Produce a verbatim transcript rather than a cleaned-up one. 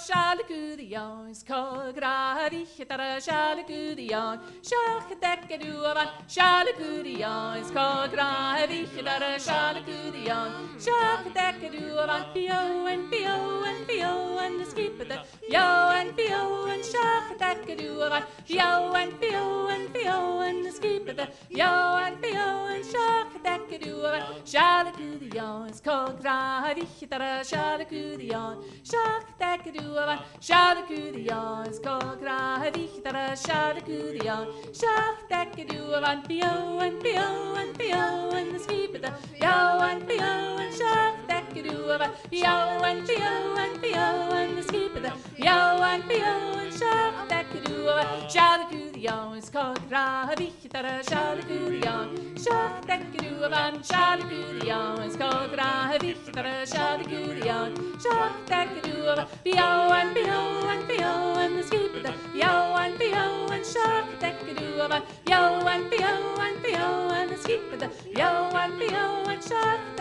Seallaibh Curaigh Eoghainn, Cogra Viche tar Seallaibh Curaigh Eoghainn, Seach Decker Eoghainn, Seallaibh Curaigh Eoghainn, Cogra Viche tar Seallaibh Curaigh Eoghainn, Seach Decker Eoghainn, Eoghainn, Eoghainn, Eoghainn, skip it, Eoghainn, Eoghainn, Seach Decker Eoghainn, Eoghainn, Eoghainn, Eoghainn, skip it, Eoghainn, Eoghainn, Seach Decker Eoghainn, Seallaibh Curaigh Eoghainn, Cogra Viche tar Seallaibh Curaigh Eoghainn, Seach Decker Eoghainn, Seallaibh Curaigh Eoghainn, Cogra Viche tar Seallaibh Curaigh Eoghainn, Seach Decker Eoghainn, Eoghainn, Eoghainn, Eoghainn, skip it, Eoghainn, Eoghainn, Seach Decker Eoghainn, Eoghainn, Eoghainn, Eoghainn, skip it, Eoghainn, Eoghainn, Seach Decker Eoghainn, Seallaibh Curaigh Eoghainn, Cogra Viche tar Seallaibh Curaigh Eoghainn, Seach Decker Eoghainn, Seallaibh Curaigh Eoghainn, Cogra Viche tar Seallaibh Curaigh Eoghainn, Seach Decker Eoghainn, Eoghainn, Eoghainn, Eoghainn, skip it, Eoghainn, Eoghainn, Seach Decker Eoghainn, Eoghainn, Eoghainn, Eoghainn, skip it, Eoghainn, Eoghainn, Seach